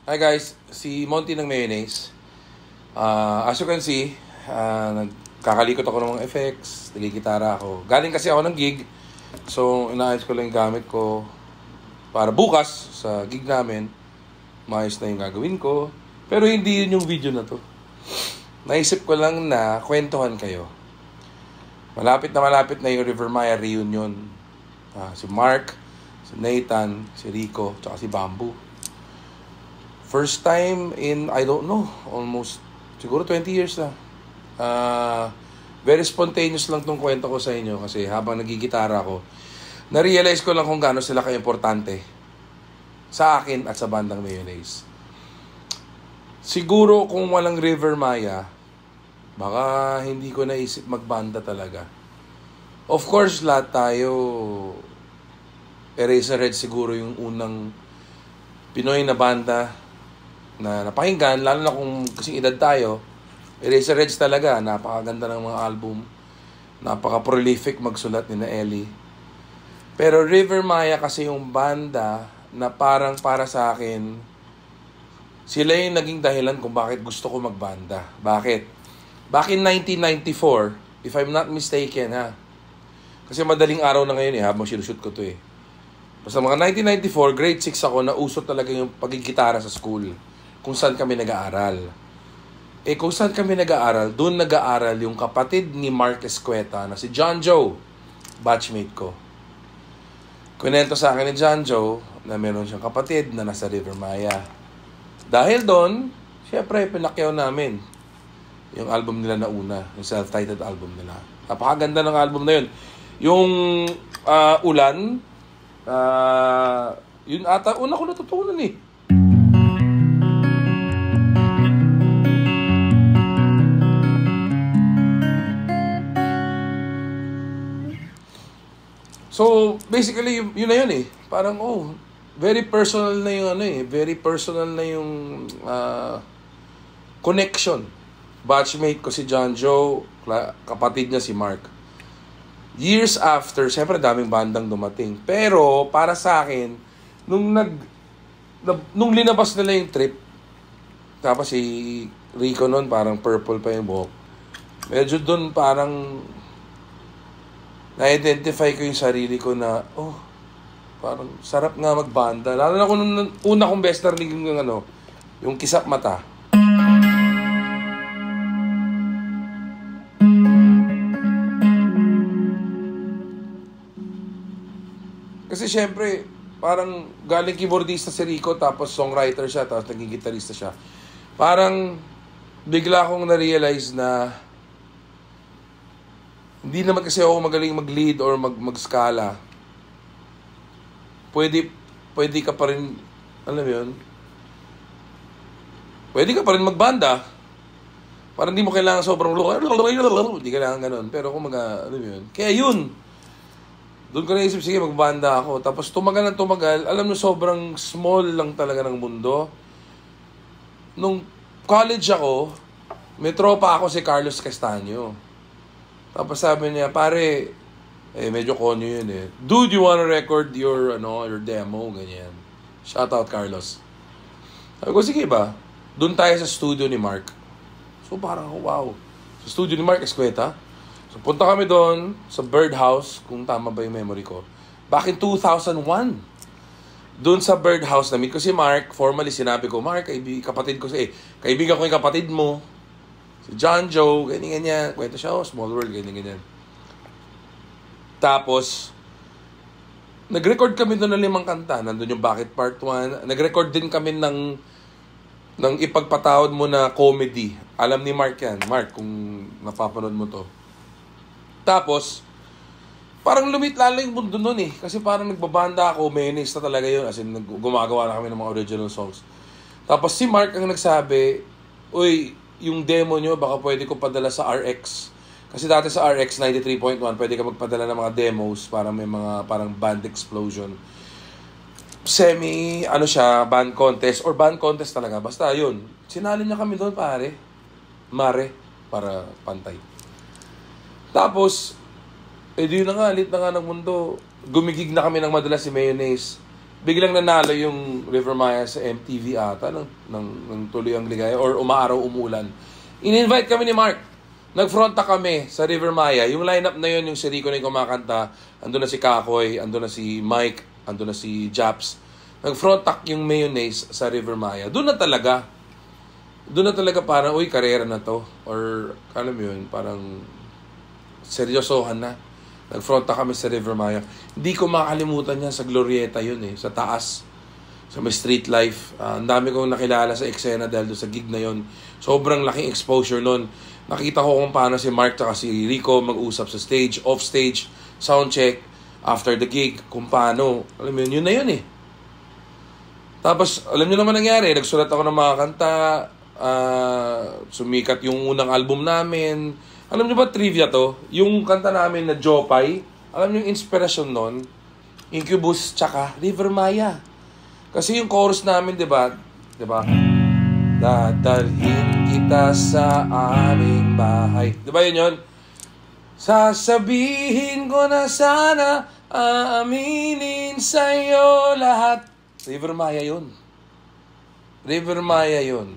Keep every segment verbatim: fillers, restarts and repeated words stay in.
Hi guys, si Monty ng Mayonnaise. Uh, as you can see, uh, nagkakalikot ako ng mga effects, nagigitara ako. Galing kasi ako ng gig, so inaayos ko lang yung gamit ko para bukas sa gig namin, maayos na yung gagawin ko. Pero hindi yun yung video na to. Naisip ko lang na kwentuhan kayo. Malapit na malapit na yung River Maya reunion. Uh, si Mark, si Nathan, si Rico, tsaka si Bamboo. First time in, I don't know, almost, siguro twenty years na. Uh, very spontaneous lang tong kwento ko sa inyo kasi habang nagigitara ako, na-realize ko lang kung gaano sila ka-importante sa akin at sa bandang Mayonnaise. Siguro kung walang River Maya, baka hindi ko naisip magbanda talaga. Of course, lahat tayo, Eraserhead siguro yung unang Pinoy na banda na napakinggan, lalo na kung kasing edad tayo. Eraserheads talaga, napakaganda ng mga album, napaka-prolific magsulat ni na Ellie. Pero River Maya kasi yung banda na parang para sa akin, sila yung naging dahilan kung bakit gusto ko magbanda. Bakit? Back in nineteen ninety-four, if I'm not mistaken ha, kasi madaling araw na ngayon eh, habang sinushoot ko to eh. Basta mga nineteen ninety-four, grade six ako, nausot talaga yung pagigitara sa school. Kung saan kami nag-aaral. Eh kung saan kami nag-aaral, doon nag-aaral yung kapatid ni Mark Escueta na si John Joe, batchmate ko. Kwento sa akin ni John Joe na meron siyang kapatid na nasa River Maya. Dahil doon, syempre pinakyaw namin yung album nila na una, yung self-titled album nila. Napakaganda ng album na yun. Yung uh, Ulan, uh, yun ata, una ko natutunan eh. So, basically, yun, yun na yun eh. Parang, oh, very personal na yung ano eh. Very personal na yung uh, connection. Batchmate ko si John Joe, kapatid niya si Mark. Years after, siyempre daming bandang dumating. Pero, para sa akin, nung nag, nung linabas nila yung Trip, tapos si Rico nun, parang purple pa yung buhok. Medyo dun parang na-identify ko yung sarili ko na, oh, parang sarap nga magbanda. Lalo na kung nung una kong best narinig yung, ano, yung Kisap Mata. Kasi syempre, parang galing keyboardista si Rico, tapos songwriter siya, tapos naging gitarista siya. Parang bigla akong na-realize na hindi naman kasi ako magaling mag-lead or mag mag-scala. Pwede, pwede ka pa rin, alam mo yun, pwede ka pa rin magbanda. Parang hindi mo kailangan sobrang, hindi kailangan ganun. Pero kung mga, alam mo yun, kaya yun, doon ko naisip, sige, magbanda ako. Tapos tumagal ng tumagal, alam mo, sobrang small lang talaga ng mundo. Nung college ako, may tropa ako si Carlos Castaño. Tapos sabi niya, pare, eh medyo konyo yun eh. Dude, you wanna record your, ano, your demo, ganyan. Shout out, Carlos. Sabi ko, sige ba? Doon tayo sa studio ni Mark. So parang, wow. Sa studio ni Mark Escueta. So punta kami doon sa Birdhouse, kung tama ba yung memory ko. Back in two thousand one. Doon sa Birdhouse, na-meet ko si Mark. Formally, sinabi ko, Mark, kaibig, kapatid ko si, eh, kaibigan ko yung kapatid mo. Si John Joe, ganyan-ganyan. Kwento siya, oh, Small World, ganyan-ganyan. Tapos, nag-record kami doon ng limang kanta. Nandun yung Bakit Part one. Nag-record din kami ng, ng Ipagpatawad Mo na comedy. Alam ni Mark yan. Mark, kung napapanood mo to. Tapos, parang lumit lalo yung mundo nun eh. Kasi parang nagbabanda ako, mayonnaise na talaga yun. As in, gumagawa na kami ng mga original songs. Tapos si Mark ang nagsabi, uy, yung demo nyo, baka pwede ko padala sa R X. Kasi dati sa R X ninety-three point one, pwede ka magpadala ng mga demos para may mga parang band explosion. Semi, ano siya, band contest, or band contest talaga. Basta yun. Sinali niya kami doon, pare. Mare, para pantay. Tapos, eh di yun na nga, lit na nga ng mundo. Gumigig na kami ng madalas si Mayonnaise. biglang nanalo yung River Maya sa M T V ata ng, ng, ng Tuloy ang Ligaya or Umaaraw Umulan. In-invite kami ni Mark. Nag-fronta kami sa River Maya. Yung lineup na yun, yung si Rico na yung kumakanta, andun na si Kakoy, andun na si Mike, andun na si Japs. Nag-frontak yung mayonnaise sa River Maya. Doon na talaga. Doon na talaga parang, uy, karera na to. Or, alam mo yun, parang seryosohan na. Nag-fronta kami sa River Maya. Hindi ko makalimutan yan sa Glorieta yun eh, sa taas. Sa may street life. Uh, ang dami kong nakilala sa eksena dahil doon sa gig na yun. Sobrang laking exposure nun. Nakita ko kung paano si Mark at si Rico mag-usap sa stage, off stage, sound check, after the gig, kung paano. Alam mo yun, yun na yun eh. Tapos, alam nyo naman nangyari, nagsulat ako ng mga kanta, uh, sumikat yung unang album namin. Alam nyo ba, trivia to? Yung kanta namin na Jopay, alam nyo yung inspirasyon nun? Incubus tsaka River Maya. Kasi yung chorus namin, di ba? Di ba? Dadalhin kita sa aming bahay. Di ba yun yun? Sasabihin ko na sana, aaminin sa'yo lahat. River Maya yun. River Maya yun.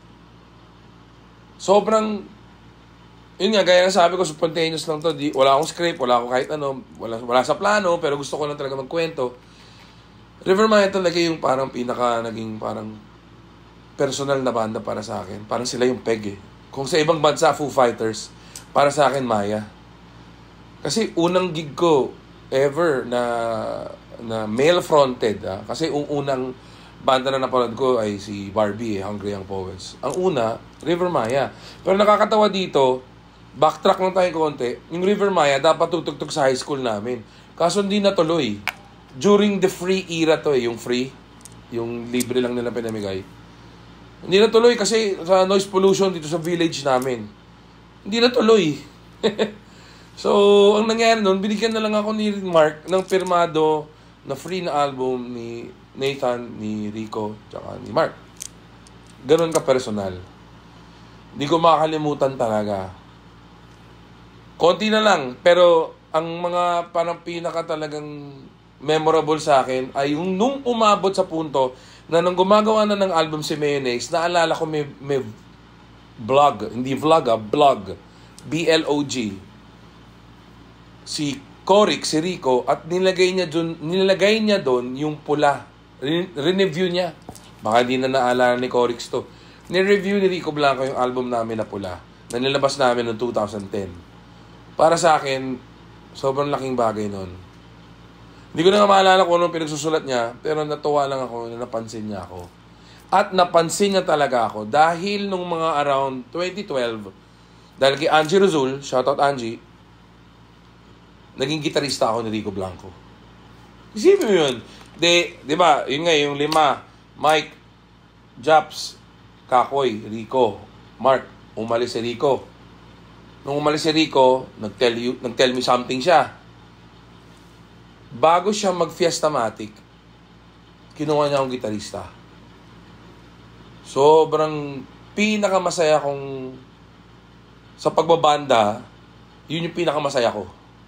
Sobrang, yun nga, gaya nga sabi ko, spontaneous lang to. Di, wala akong script, wala akong kahit ano, wala, wala sa plano, pero gusto ko lang talaga magkwento. River Maya talaga yung parang pinaka naging parang personal na banda para sa akin. Parang sila yung peg eh. Kung sa ibang bansa, Foo Fighters, para sa akin, Maya. Kasi unang gig ko ever na na male-fronted. Ah. Kasi yung unang banda na napanood ko ay si Barbie, eh, Hungry Young Poets. Ang una, River Maya. Pero nakakatawa dito, backtrack lang tayo konti, yung River Maya dapat tutugtog sa high school namin. Kaso hindi natuloy. During the free era to eh, yung free, yung libre lang nila pinamigay. Hindi natuloy kasi sa noise pollution dito sa village namin. Hindi natuloy. So, ang nangyari nun, binigyan na lang ako ni Mark ng pirmado na free na album ni Nathan, ni Rico, tsaka ni Mark. Ganon ka personal. Hindi ko makakalimutan talaga. Konti na lang, pero ang mga parang pinaka talagang memorable sa akin ay yung nung umabot sa punto na nung gumagawa na ng album si Mayonnaise, naalala ko may, may vlog, hindi vlog ah, blog, B L O G. Si Coric, si Rico, at nilagay niya dun, nilagay niya doon yung pula. Re-review niya. Baka hindi na naalala ni Coric to. Ni-review ni Rico Blanco yung album namin na pula na nilabas namin noong two thousand ten. Para sa akin, sobrang laking bagay nun. Hindi ko na nga maalala kung anong pinagsusulat niya, pero natuwa lang ako na napansin niya ako. At napansin niya talaga ako dahil nung mga around twenty twelve, dahil kay Angie Rizul, shoutout Angie, naging gitarista ako ni Rico Blanco. Isipin mo yun. Di, di ba, yun nga, yung lima, Mike, Japs, Kakoy, Rico, Mark, umalis si Rico. Nung umalis si Rico, nag-tell, you, nag-tell me something siya. Bago siya mag-Fiestamatic, kinuha niya akong gitarista. Sobrang pinakamasaya kong sa pagbabanda, yun yung pinakamasaya ko.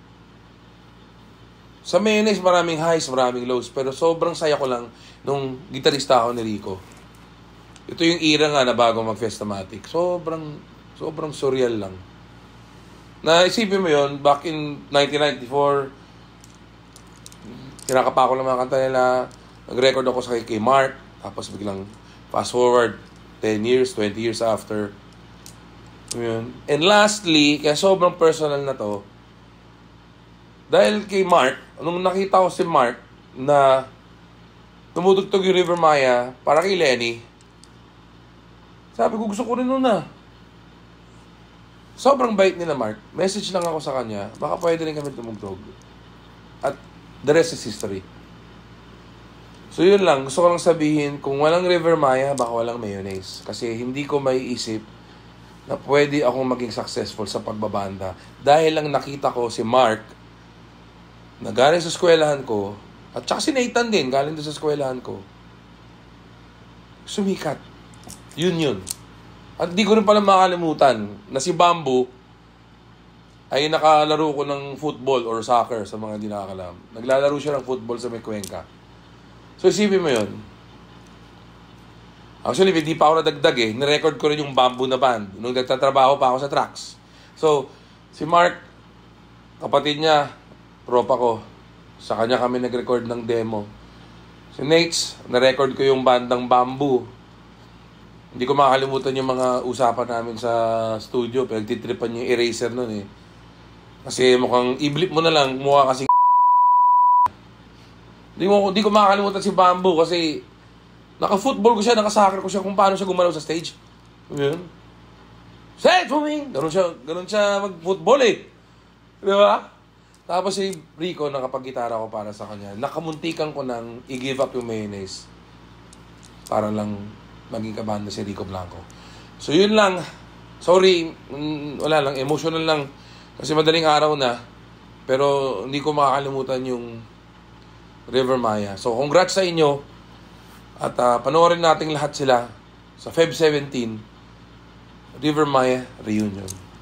Sa Mayonnaise, maraming highs, maraming lows, pero sobrang saya ko lang nung gitarista ako ni Rico. Ito yung era nga na bago mag-Fiestamatic. Sobrang, sobrang surreal lang. Naisipin mo yun, back in nineteen ninety-four, kinakapa ko lang mga kanta nila, nag-record ako sa kay Mark, tapos biglang fast forward, ten years, twenty years after. Yun. And lastly, kaya sobrang personal na to, dahil kay Mark, nung nakita ko si Mark na tumutugtog yung River Maya para kay Lenny, sabi ko, gusto ko rin nun na. Sobrang bait nila Mark. Message lang ako sa kanya, baka pwede rin kami tumugtog. At the rest is history. So yun lang, gusto ko lang sabihin, kung walang River Maya, baka walang Mayonnaise. Kasi hindi ko maiisip na pwede akong maging successful sa pagbabanda. Dahil lang nakita ko si Mark, na galing sa eskwelahan ko, at saka si Nathan din, galing doon sa eskwelahan ko, sumikat. Yun yun. At di ko rin pala makalimutan na si Bamboo ay nakalaro ko ng football or soccer sa mga hindi nakakalam. Naglalaro siya ng football sa may Cuenca. So, isipin mo yun. Actually, hindi pa ako nadagdag eh. Nirecord ko rin yung Bamboo na band nung nagtatrabaho pa ako sa tracks. So, si Mark, kapatid niya, tropa ko. Sa kanya kami nag-record ng demo. Si Nates, na-record ko yung bandang Bamboo. Hindi ko makakalimutan yung mga usapan namin sa studio. Pinagtitripan yung eraser nun eh. Kasi mukhang i-blip mo na lang, mukha kasing Hindi mo, di ko makakalimutan si Bamboo kasi naka-football ko siya, naka-soccer ko siya kung paano siya gumalaw sa stage. Yun. Stage for me! Ganun siya, ganun siya mag-football eh. Di ba? Tapos si Rico, nakapag-gitara ko para sa kanya. Nakamuntikan ko nang i-give up yung mayonnaise. Para lang maging kabanda si Rico Blanco. So yun lang. Sorry, mm, wala lang. Emotional lang. Kasi madaling araw na. Pero hindi ko makakalimutan yung River Maya. So, congrats sa inyo. At uh, panoorin natin lahat sila sa February seventeenth, River Maya Reunion.